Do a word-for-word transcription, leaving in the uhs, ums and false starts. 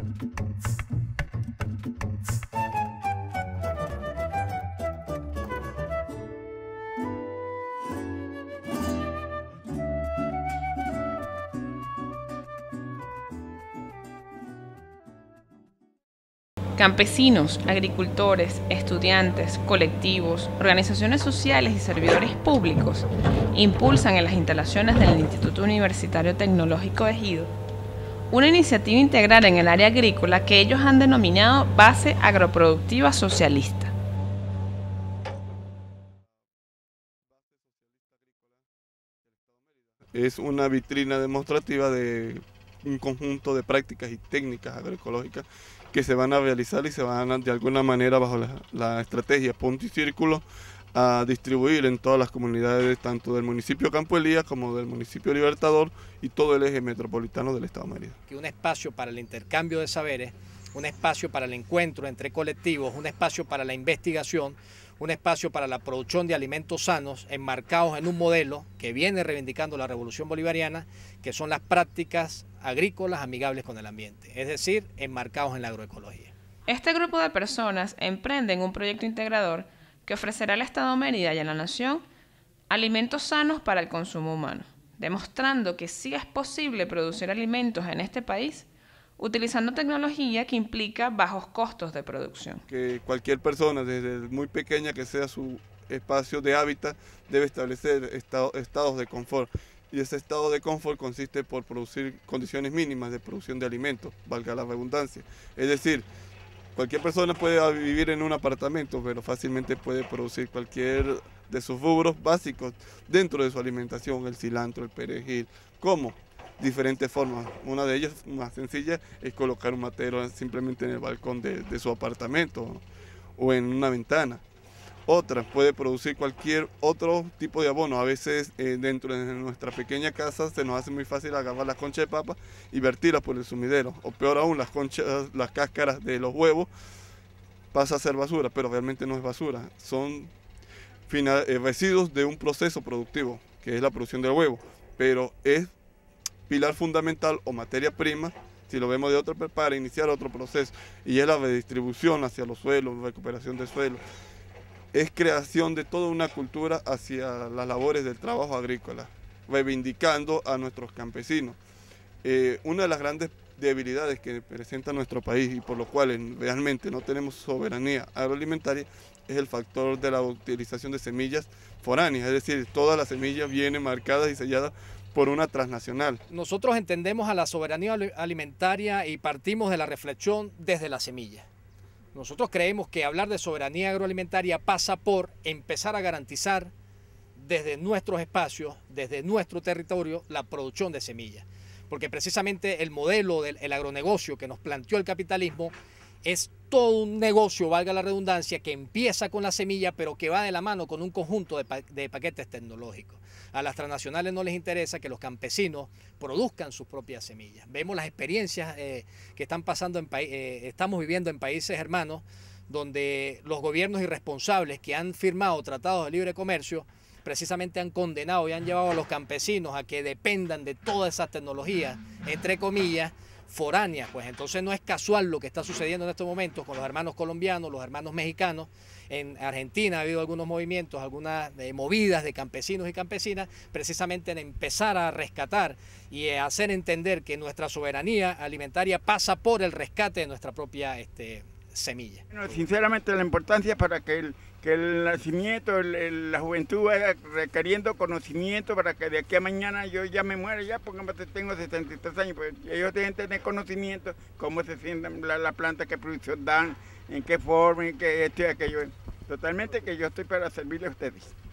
Campesinos, agricultores, estudiantes, colectivos, organizaciones sociales y servidores públicos impulsan en las instalaciones del Instituto Universitario Tecnológico de Ejido una iniciativa integral en el área agrícola que ellos han denominado Base Agroproductiva Socialista. Es una vitrina demostrativa de un conjunto de prácticas y técnicas agroecológicas que se van a realizar y se van a, de alguna manera, bajo la, la estrategia Punto y Círculo, a distribuir en todas las comunidades, tanto del municipio Campo Elías como del municipio Libertador y todo el eje metropolitano del Estado de Mérida. Que un espacio para el intercambio de saberes, un espacio para el encuentro entre colectivos, un espacio para la investigación, un espacio para la producción de alimentos sanos, enmarcados en un modelo que viene reivindicando la Revolución Bolivariana, que son las prácticas agrícolas amigables con el ambiente, es decir, enmarcados en la agroecología. Este grupo de personas emprenden un proyecto integrador que ofrecerá al Estado de Mérida y a la Nación alimentos sanos para el consumo humano, demostrando que sí es posible producir alimentos en este país utilizando tecnología que implica bajos costos de producción. Que cualquier persona, desde muy pequeña que sea su espacio de hábitat, debe establecer estado, estados de confort. Y ese estado de confort consiste por producir condiciones mínimas de producción de alimentos, valga la redundancia. Es decir, cualquier persona puede vivir en un apartamento, pero fácilmente puede producir cualquier de sus rubros básicos dentro de su alimentación, el cilantro, el perejil. ¿Cómo? Diferentes formas. Una de ellas, más sencilla, es colocar un matero simplemente en el balcón de, de su apartamento o en una ventana. Otra, puede producir cualquier otro tipo de abono. A veces eh, dentro de nuestra pequeña casa se nos hace muy fácil agarrar las conchas de papa y vertirlas por el sumidero. O peor aún, las conchas, las cáscaras de los huevos pasa a ser basura, pero realmente no es basura. Son final, eh, residuos de un proceso productivo, que es la producción del huevo. Pero es pilar fundamental o materia prima, si lo vemos de otra, para iniciar otro proceso, y es la redistribución hacia los suelos, recuperación de suelos. Es creación de toda una cultura hacia las labores del trabajo agrícola, reivindicando a nuestros campesinos. Eh, una de las grandes debilidades que presenta nuestro país y por lo cual realmente no tenemos soberanía agroalimentaria es el factor de la utilización de semillas foráneas, es decir, todas las semillas vienen marcadas y selladas por una transnacional. Nosotros entendemos a la soberanía alimentaria y partimos de la reflexión desde la semilla. Nosotros creemos que hablar de soberanía agroalimentaria pasa por empezar a garantizar desde nuestros espacios, desde nuestro territorio, la producción de semillas. Porque precisamente el modelo del el agronegocio que nos planteó el capitalismo es todo un negocio, valga la redundancia, que empieza con la semilla, pero que va de la mano con un conjunto de, pa de paquetes tecnológicos. A las transnacionales no les interesa que los campesinos produzcan sus propias semillas. Vemos las experiencias eh, que están pasando en eh, estamos viviendo en países hermanos, donde los gobiernos irresponsables que han firmado tratados de libre comercio precisamente han condenado y han llevado a los campesinos a que dependan de todas esas tecnologías, entre comillas, foráneas. Pues entonces no es casual lo que está sucediendo en estos momentos con los hermanos colombianos, los hermanos mexicanos. En Argentina ha habido algunos movimientos, algunas eh, movidas de campesinos y campesinas, precisamente en empezar a rescatar y a hacer entender que nuestra soberanía alimentaria pasa por el rescate de nuestra propia este, semilla. Bueno, sinceramente la importancia para que el, que el nacimiento, el, el, la juventud vaya requiriendo conocimiento para que de aquí a mañana yo ya me muera, ya porque tengo sesenta y tres años, pues ellos deben tener conocimiento, cómo se sienten la, la planta, qué producción dan, en qué forma, en qué esto y aquello. Totalmente que yo estoy para servirle a ustedes.